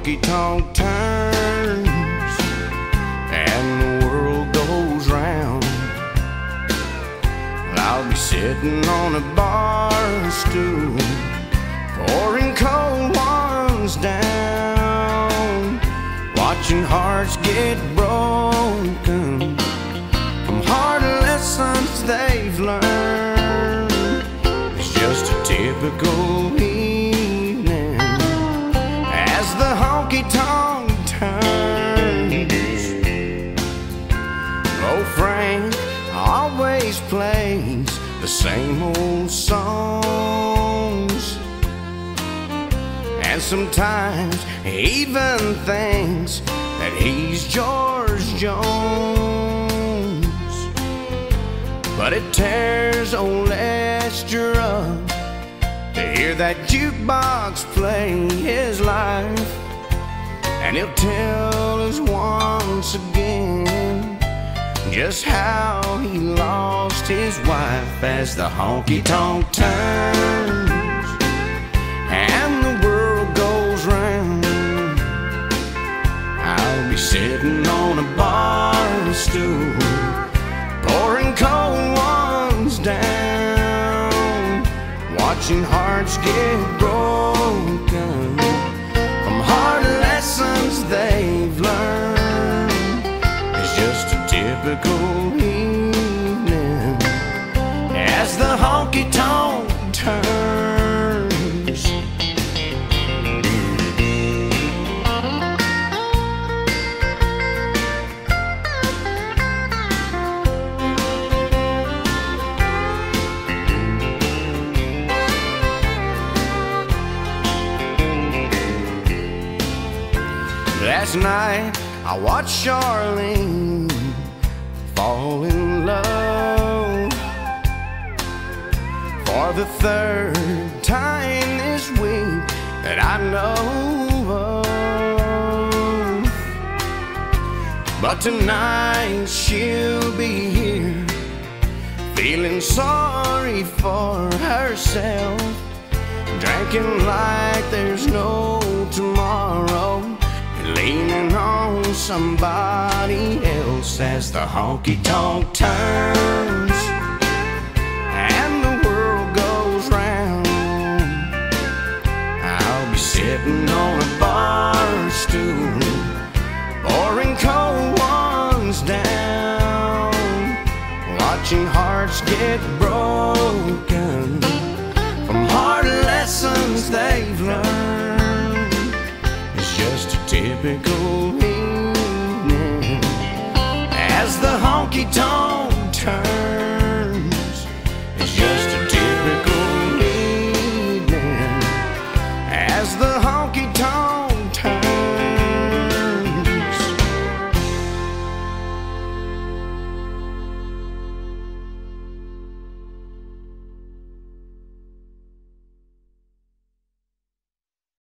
honky tonk turns and the world goes round, I'll be sitting on a bar stool, pouring cold ones down, watching hearts get broken from hard lessons they've learned. It's just a typical evening as the honky tonk turns. Oh, Frank always plays the same old songs, and sometimes he even thinks that he's George Jones. But it tears old Lester up to hear that jukebox play his life, and he'll tell us once again just how he lost his wife as the honky tonk turns and the world goes round. I'll be sitting on a bar stool, pouring cold ones down, watching hearts get broken from hard lessons they've learned. It's just a typical evening as the honky tonk turns. Last night I watched Charlene fall in love for the third time this week that I know of. But tonight she'll be here feeling sorry for herself, drinking like there's no tomorrow, leaning on somebody else as the honky tonk turns and the world goes round. I'll be sitting on a bar stool, pouring cold ones down, watching hearts get broken from hard lessons they've learned. It's just a typical